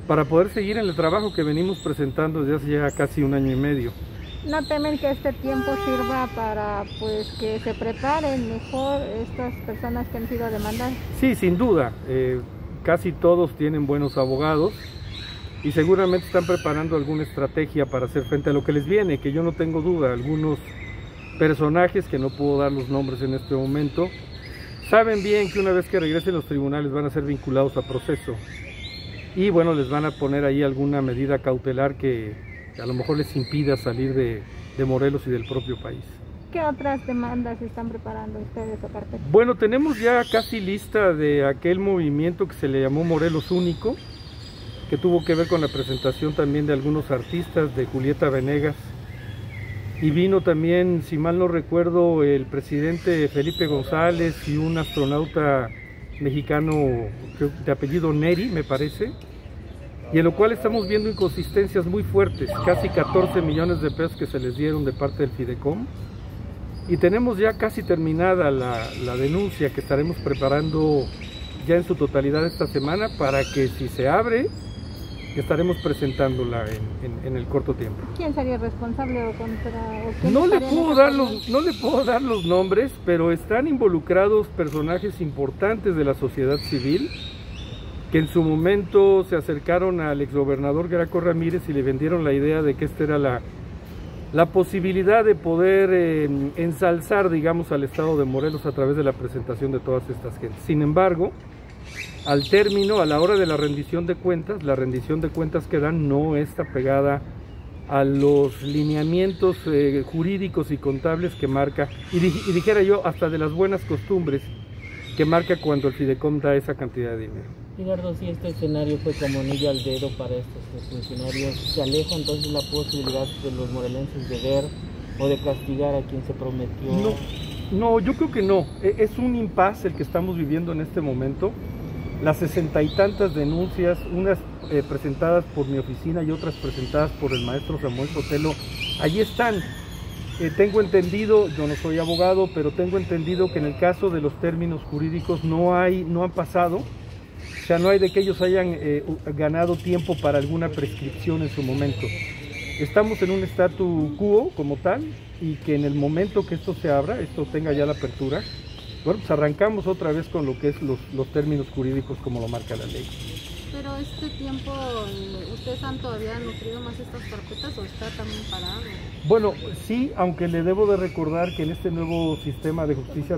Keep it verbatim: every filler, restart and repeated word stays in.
para poder seguir en el trabajo que venimos presentando desde hace ya casi un año y medio. ¿No temen que este tiempo sirva para pues que se preparen mejor estas personas que han sido demandadas? Sí, sin duda. Eh, casi todos tienen buenos abogados y seguramente están preparando alguna estrategia para hacer frente a lo que les viene, que yo no tengo duda. Algunos personajes, que no puedo dar los nombres en este momento, saben bien que una vez que regresen los tribunales van a ser vinculados a proceso y bueno, les van a poner ahí alguna medida cautelar que a lo mejor les impida salir de, de Morelos y del propio país. ¿Qué otras demandas están preparando ustedes aparte? Bueno, tenemos ya casi lista de aquel movimiento que se le llamó Morelos Único, que tuvo que ver con la presentación también de algunos artistas, de Julieta Venegas, y vino también, si mal no recuerdo, el presidente Felipe González y un astronauta mexicano de apellido Neri, me parece, y en lo cual estamos viendo inconsistencias muy fuertes, casi catorce millones de pesos que se les dieron de parte del Fidecom, y tenemos ya casi terminada la, la denuncia que estaremos preparando ya en su totalidad esta semana, para que si se abre, estaremos presentándola en, en, en el corto tiempo. ¿Quién sería responsable o contra? O no, le puedo dar los, no le puedo dar los nombres, pero están involucrados personajes importantes de la sociedad civil, que en su momento se acercaron al exgobernador Graco Ramírez y le vendieron la idea de que esta era la, la posibilidad de poder eh, ensalzar, digamos, al estado de Morelos a través de la presentación de todas estas gentes. Sin embargo, al término, a la hora de la rendición de cuentas, la rendición de cuentas que dan no está pegada a los lineamientos eh, jurídicos y contables que marca, y, y dijera yo, hasta de las buenas costumbres que marca cuando el Fidecom da esa cantidad de dinero. Gerardo, si este escenario fue como anillo al dedo para estos funcionarios, ¿se aleja entonces la posibilidad de los morelenses de ver o de castigar a quien se prometió? No, no, yo creo que no. Es un impasse el que estamos viviendo en este momento. Las sesenta y tantas denuncias, unas eh, presentadas por mi oficina y otras presentadas por el maestro Samuel Sotelo, allí están. Eh, tengo entendido, yo no soy abogado, pero tengo entendido que en el caso de los términos jurídicos no hay, no han pasado. O sea, no hay de que ellos hayan eh, ganado tiempo para alguna prescripción en su momento. Estamos en un statu quo como tal, y que en el momento que esto se abra, esto tenga ya la apertura, bueno, pues arrancamos otra vez con lo que es los, los términos jurídicos como lo marca la ley. Pero este tiempo, ¿ustedes han todavía nutrido más estas carpetas o está también parado? Bueno, sí, aunque le debo de recordar que en este nuevo sistema de justicia